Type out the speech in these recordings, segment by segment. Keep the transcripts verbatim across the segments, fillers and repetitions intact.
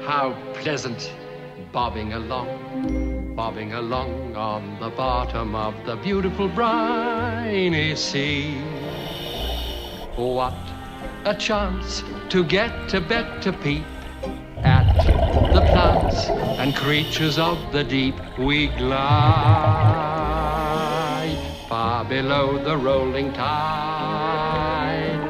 How pleasant, bobbing along, bobbing along on the bottom of the beautiful briny sea. What a chance to get a better peep at the plants and creatures of the deep. We glide far below the rolling tide,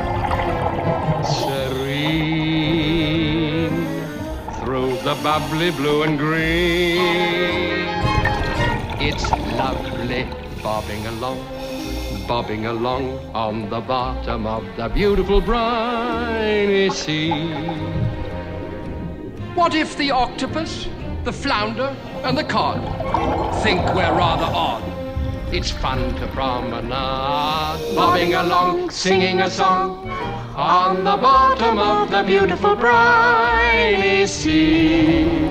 serene through the bubbly blue and green. It's lovely bobbing along, bobbing along on the bottom of the beautiful briny sea. What if the octopus, the flounder, and the cod think we're rather odd? It's fun to promenade, bobbing along, singing a song on the bottom of the beautiful briny sea.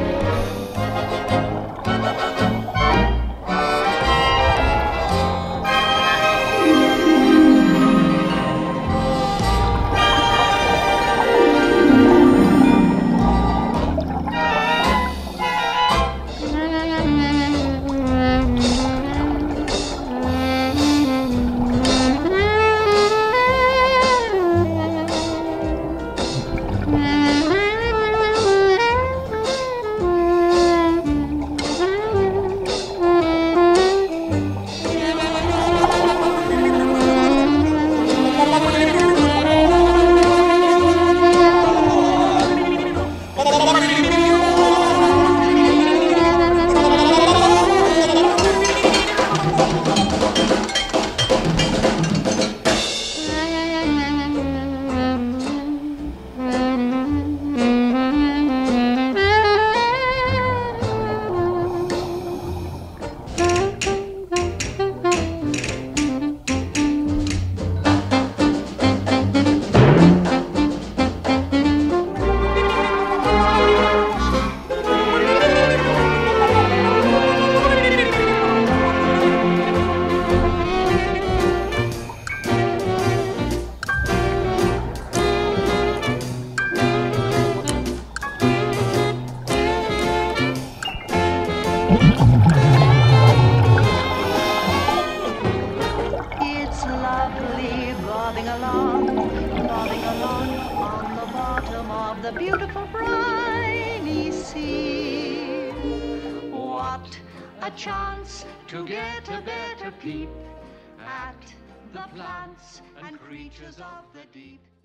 It's lovely bobbing along, bobbing along on the bottom of the beautiful briny sea. What a chance to get a better peep at the plants and creatures of the deep.